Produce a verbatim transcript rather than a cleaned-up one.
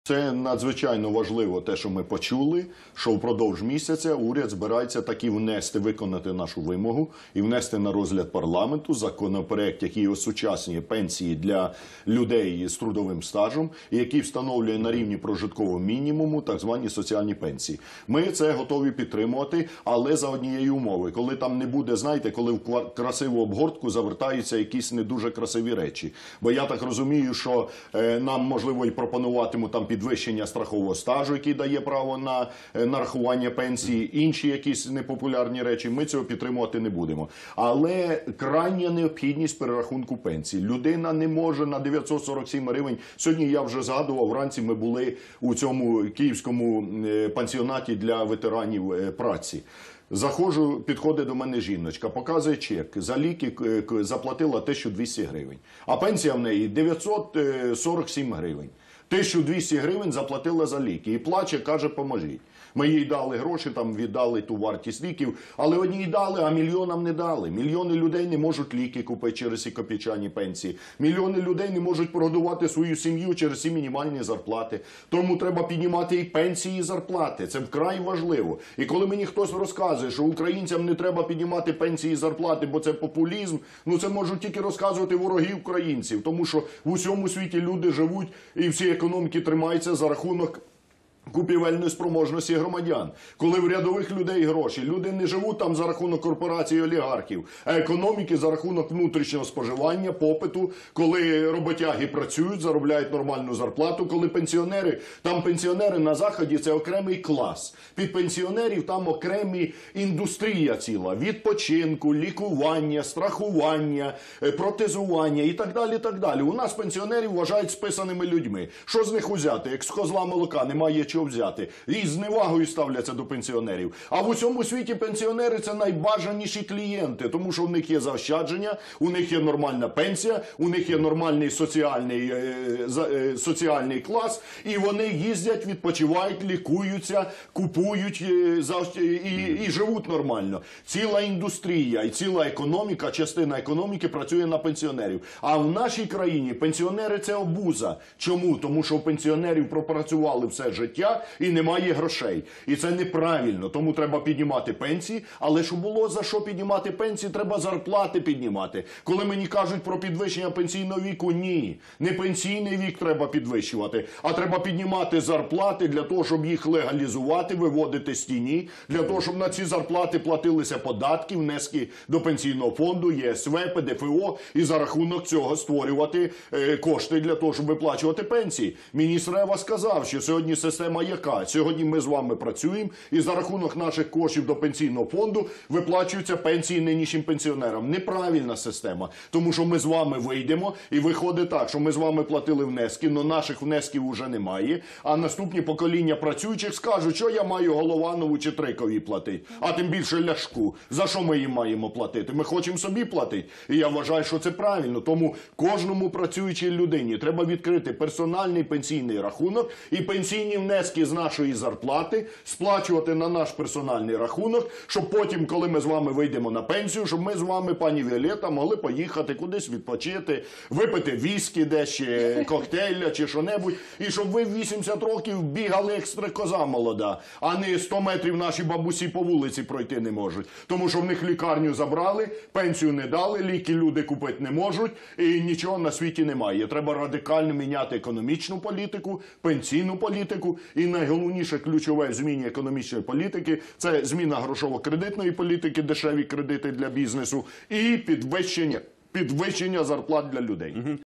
Це надзвичайно важливо те, що ми почули, що впродовж місяця уряд збирається таки внести, виконати нашу вимогу і внести на розгляд парламенту законопроект, який осучаснює пенсії для людей з трудовим стажем і який встановлює на рівні прожиткового мінімуму так звані соціальні пенсії. Ми це готові підтримувати, але за однієї умови, коли там не буде, знаєте, коли в красиву обгортку завертаються якісь не дуже красиві речі. Бо я так розумію, що е, нам, можливо, і пропонуватимуть там підвищення страхового стажу, який дає право на нарахування пенсії, інші якісь непопулярні речі, ми цього підтримувати не будемо. Але крайня необхідність перерахунку пенсії. Людина не може на дев'ятсот сорок сім гривень. Сьогодні я вже згадував, вранці ми були у цьому київському пансіонаті для ветеранів праці. Заходжу, підходить до мене жіночка, показує чек, за ліки заплатила тисячу двісті гривень, а пенсія в неї дев'ятсот сорок сім гривень. тисячу двісті гривень заплатила за ліки і плаче, каже, поможіть. Ми їй дали гроші, там віддали ту вартість ліків, але одній дали, а мільйонам не дали. Мільйони людей не можуть ліки купити через ці копійчані пенсії. Мільйони людей не можуть прогодувати свою сім'ю через ці мінімальні зарплати. Тому треба піднімати і пенсії, і зарплати. Це вкрай важливо. І коли мені хтось розказує, що українцям не треба піднімати пенсії і зарплати, бо це популізм, ну це можуть тільки розказувати вороги українців. Тому що в усьому світі люди живуть і всі економіки тримаються за рахунок купівельної спроможності громадян. Коли в рядових людей гроші, люди не живуть там за рахунок корпорацій і олігархів, а економіки за рахунок внутрішнього споживання, попиту, коли роботяги працюють, заробляють нормальну зарплату, коли пенсіонери, там пенсіонери на Заході – це окремий клас. Під пенсіонерів там окремі індустрія ціла, відпочинку, лікування, страхування, протезування і так далі, так далі. У нас пенсіонерів вважають списаними людьми. Що з них узяти? Як з козла молока немає чого взяти. І з зневагою ставляться до пенсіонерів. А в усьому світі пенсіонери – це найбажаніші клієнти, тому що у них є заощадження, у них є нормальна пенсія, у них є нормальний соціальний, е, е, соціальний клас, і вони їздять, відпочивають, лікуються, купують е, і, і, і живуть нормально. Ціла індустрія і ціла економіка, частина економіки працює на пенсіонерів. А в нашій країні пенсіонери – це обуза. Чому? Тому що у пенсіонерів пропрацювали все життя, і немає грошей. І це неправильно, тому треба піднімати пенсії, але щоб було за що піднімати пенсії, треба зарплати піднімати. Коли мені кажуть про підвищення пенсійного віку, ні. Не пенсійний вік треба підвищувати, а треба піднімати зарплати для того, щоб їх легалізувати, виводити з тіні, для того, щоб на ці зарплати платилися податки, внески до пенсійного фонду, ЄСВ, ПДФО, і за рахунок цього створювати е, кошти для того, щоб виплачувати пенсії. Міністр Рева сказав, що сьогодні система яка? Сьогодні ми з вами працюємо, і за рахунок наших коштів до пенсійного фонду виплачуються пенсії нинішнім пенсіонерам. Неправильна система, тому що ми з вами вийдемо, і виходить так, що ми з вами платили внески, але наших внесків вже немає, а наступні покоління працюючих скажуть, що я маю Голованову чи Триковій платити, а тим більше Ляшку. За що ми їм маємо платити? Ми хочемо собі платити. І я вважаю, що це правильно. Тому кожному працюючій людині треба відкрити персональний пенсійний рахунок і пенсійні внески з нашої зарплати сплачувати на наш персональний рахунок, щоб потім, коли ми з вами вийдемо на пенсію, щоб ми з вами, пані Віолетта, могли поїхати кудись відпочити, випити віскі десь, чи коктейля, чи що-небудь, і щоб ви в вісімдесят років бігали як стрекоза молода, а не сто метрів наші бабусі по вулиці пройти не можуть. Тому що в них лікарню забрали, пенсію не дали, ліки люди купити не можуть, і нічого на світі немає. Треба радикально міняти економічну політику, пенсійну політику, і найголовніше ключове в зміні економічної політики – це зміна грошово-кредитної політики, дешеві кредити для бізнесу і підвищення, підвищення зарплат для людей.